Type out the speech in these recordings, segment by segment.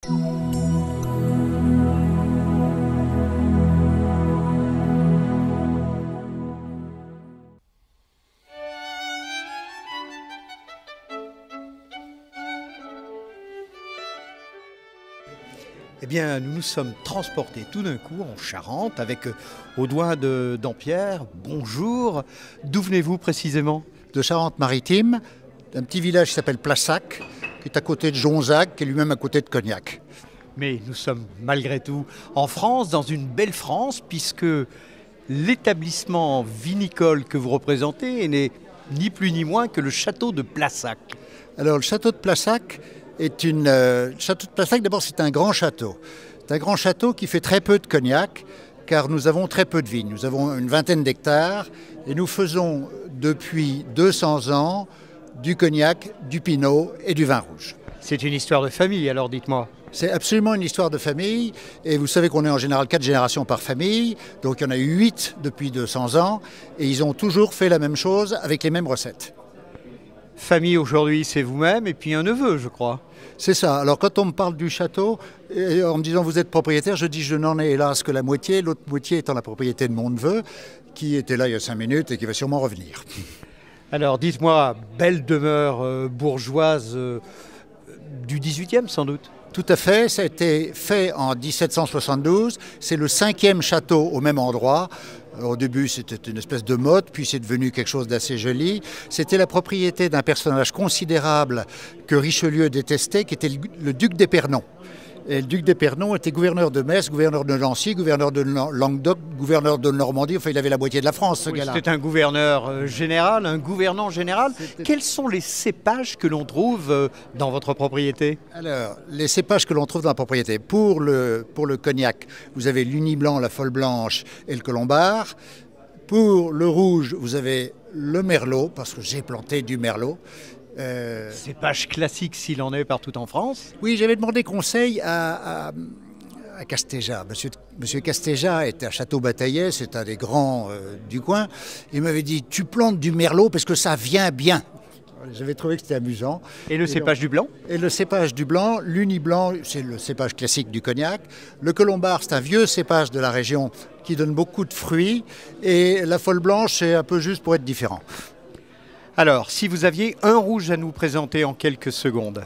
Eh bien, nous nous sommes transportés tout d'un coup en Charente avec Audouin de Dampierre. Bonjour. D'où venez-vous précisément? De Charente-Maritime, d'un petit village qui s'appelle Plassac, qui est à côté de Jonzac, qui est lui-même à côté de Cognac. Mais nous sommes malgré tout en France, dans une belle France, puisque l'établissement vinicole que vous représentez n'est ni plus ni moins que le château de Plassac. Alors, le château de Plassac château de Plassac, d'abord, c'est un grand château. C'est un grand château qui fait très peu de cognac, car nous avons très peu de vignes. Nous avons une vingtaine d'hectares et nous faisons depuis 200 ans du cognac, du pinot et du vin rouge. C'est une histoire de famille, alors dites-moi. C'est absolument une histoire de famille, et vous savez qu'on est en général 4 générations par famille, donc il y en a eu 8 depuis 200 ans, et ils ont toujours fait la même chose avec les mêmes recettes. Famille aujourd'hui, c'est vous-même et puis un neveu, je crois. C'est ça. Alors quand on me parle du château, et en me disant vous êtes propriétaire, je dis je n'en ai hélas que la moitié, l'autre moitié étant la propriété de mon neveu, qui était là il y a 5 minutes et qui va sûrement revenir. Alors dites-moi, belle demeure bourgeoise du 18e sans doute? Tout à fait, ça a été fait en 1772, c'est le 5e château au même endroit. Au début, c'était une espèce de mode, puis c'est devenu quelque chose d'assez joli. C'était la propriété d'un personnage considérable que Richelieu détestait, qui était le duc d'Épernon. Et le duc d'Épernon était gouverneur de Metz, gouverneur de Nancy, gouverneur de Languedoc, gouverneur de Normandie. Enfin, il avait la moitié de la France, ce gars-là. C'était un gouverneur général, un gouvernant général. Quels sont les cépages que l'on trouve dans votre propriété? Alors, les cépages que l'on trouve dans la propriété. Pour le cognac, vous avez l'Uni blanc, la Folle blanche et le Colombard. Pour le rouge, vous avez le Merlot, parce que j'ai planté du Merlot. Cépage classique s'il en est partout en France. Oui, j'avais demandé conseil à Castéja. Monsieur Castéja était à Château-Bataillais, c'est un des grands du coin. Il m'avait dit, tu plantes du Merlot parce que ça vient bien. J'avais trouvé que c'était amusant. Et le cépage du blanc? Et le cépage du blanc, l'Uni blanc, c'est le cépage classique du cognac. Le Colombard, c'est un vieux cépage de la région qui donne beaucoup de fruits. Et la Folle blanche, c'est un peu juste pour être différent. Alors, si vous aviez un rouge à nous présenter en quelques secondes.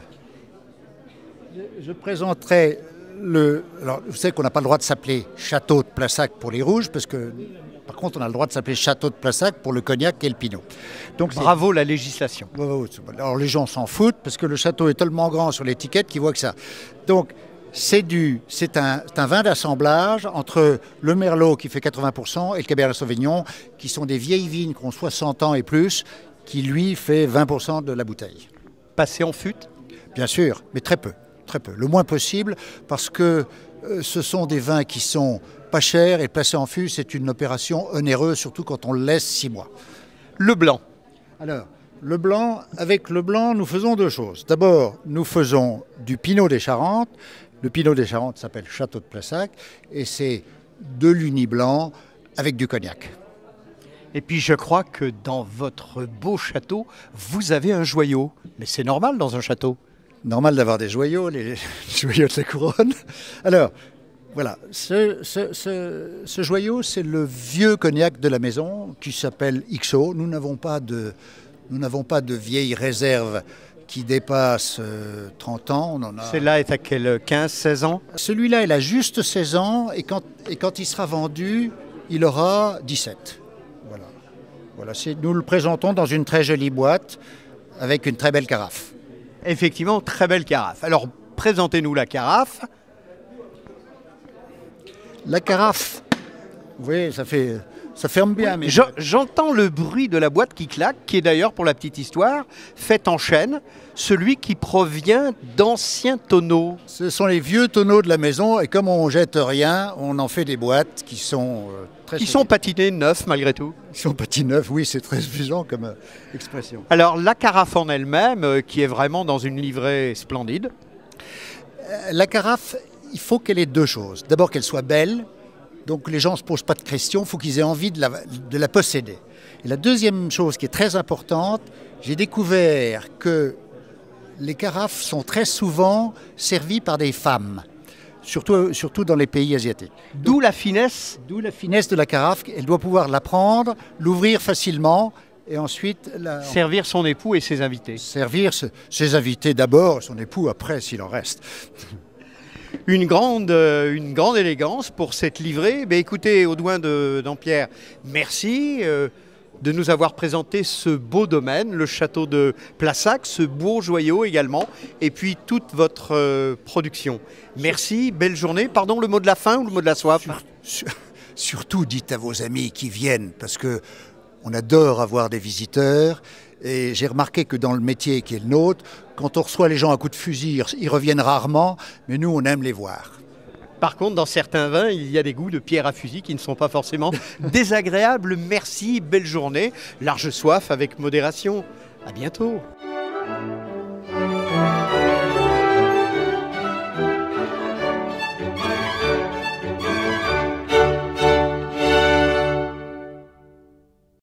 Je présenterai Alors, vous savez qu'on n'a pas le droit de s'appeler Château de Plassac pour les rouges, parce que, par contre, on a le droit de s'appeler Château de Plassac pour le cognac et le pinot. Donc, bravo la législation. Alors, les gens s'en foutent, parce que le château est tellement grand sur l'étiquette qu'ils voient que ça. Donc, c'est un vin d'assemblage entre le Merlot qui fait 80% et le Cabernet Sauvignon, qui sont des vieilles vignes qui ont 60 ans et plus, qui lui fait 20% de la bouteille. Passé en fût? Bien sûr, mais très peu, le moins possible, parce que ce sont des vins qui sont pas chers, et passer en fût, c'est une opération onéreuse, surtout quand on le laisse 6 mois. Le blanc? Alors, avec le blanc, nous faisons 2 choses. D'abord, nous faisons du Pinot des Charentes. Le Pinot des Charentes s'appelle Château de Plassac, et c'est de l'Uni blanc avec du cognac. Et puis je crois que dans votre beau château, vous avez un joyau. Mais c'est normal dans un château. Normal d'avoir des joyaux, les joyaux de la couronne. Alors, voilà, ce joyau, c'est le vieux cognac de la maison qui s'appelle XO. Nous n'avons pas de vieilles réserves qui dépassent 30 ans. Celle-là est à quel 15, 16 ans? Celui-là, il a juste 16 ans, et quand il sera vendu, il aura 17. Voilà, nous le présentons dans une très jolie boîte avec une très belle carafe. Effectivement, très belle carafe. Alors, présentez-nous la carafe. La carafe, vous voyez, ça ferme bien. Mais j'entends le bruit de la boîte qui claque, qui est d'ailleurs, pour la petite histoire, faite en chêne, celui qui provient d'anciens tonneaux. Ce sont les vieux tonneaux de la maison, et comme on ne jette rien, on en fait des boîtes qui sont très... Qui sont patinés neufs malgré tout. Ils sont patinés neufs, oui, c'est très suffisant comme expression. Alors la carafe en elle-même, qui est vraiment dans une livrée splendide. La carafe, il faut qu'elle ait 2 choses. D'abord qu'elle soit belle, donc les gens ne se posent pas de questions, il faut qu'ils aient envie de la posséder. Et la deuxième chose qui est très importante, j'ai découvert que Les carafes sont très souvent servies par des femmes, surtout dans les pays asiatiques. D'où la finesse. D'où la finesse de la carafe. Elle doit pouvoir la prendre, l'ouvrir facilement et ensuite servir son époux et ses invités. Servir ses invités d'abord, son époux après s'il en reste. Une grande élégance pour cette livrée. Mais écoutez, Audouin Dampierre, merci de nous avoir présenté ce beau domaine, le château de Plassac, ce beau joyau également, et puis toute votre production. Merci, belle journée. Pardon, le mot de la fin ou le mot de la soif? Surtout dites à vos amis qui viennent, parce que on adore avoir des visiteurs. Et j'ai remarqué que dans le métier qui est le nôtre, quand on reçoit les gens à coups de fusil, ils reviennent rarement, mais nous, on aime les voir. Par contre, dans certains vins, il y a des goûts de pierre à fusil qui ne sont pas forcément désagréables. Merci, belle journée, large soif avec modération. À bientôt.